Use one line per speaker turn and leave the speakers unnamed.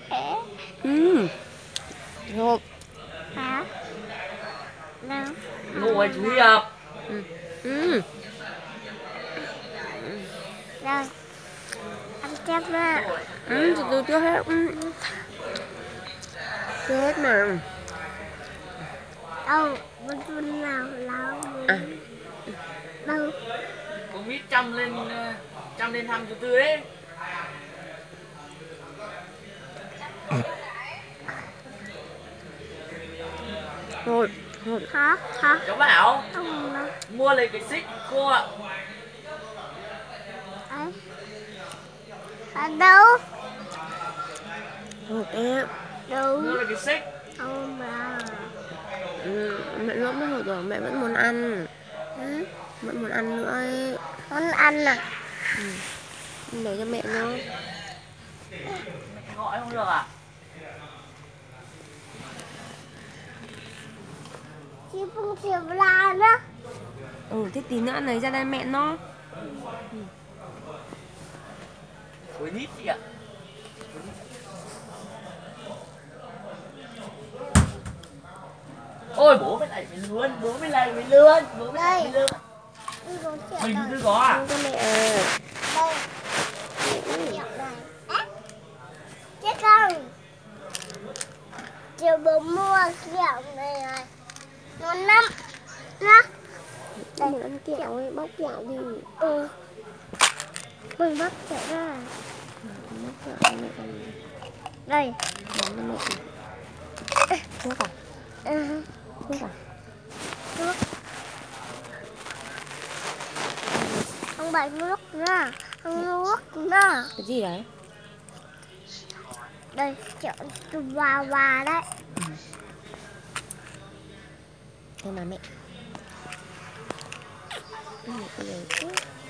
Hộp.
Hả? Đâu?
Ngồi chú Hiệp.
Rồi. Ăn tiếp nữa.
Từ từ chưa hết. Chưa hết mà.
Đâu? Bên nào nào? Đâu?
Có mít chăm lên thăm chú Tư đấy.
Thôi.
Hả? Hả?
Cháu bảo
Không đâu.
mua lấy cái xích cô ạ.
Ấy. Ở đâu?
Hộp em.
Đâu?
Mua lấy cái xích.
Không mà.
Mẹ lốp nó hộp rồi, mẹ vẫn muốn ăn. Vẫn muốn ăn nữa ấy.
Muốn ăn à?
Để cho mẹ nó.
Gọi không được à?
Chị không chịu làm á.
Thế tí nữa lấy ra đây mẹ nó.
Với nít chị ạ. Ôi bố mới lại với lươn, bố mới lại với lươn, bố mới lại với lươn. Mình cứ có à?
Cho mẹ.
Đây. Kẹo này. Chết không? Chiều bố mua kẹo này này. Ngon lắm. Đó.
Mình ăn kẹo ấy, bóc kẹo đi.
Mình bóc kẹo ra.
Bóc kẹo mẹ ăn.
Đây.
Bóc cho mẹ. Thuốc à? Thuốc à?
Thuốc. Không bật nước ra. Không nước ra.
Cái gì đấy?
Đây, kẹo và đấy.
Thôi mà mẹ. Mẹ có lời thuốc.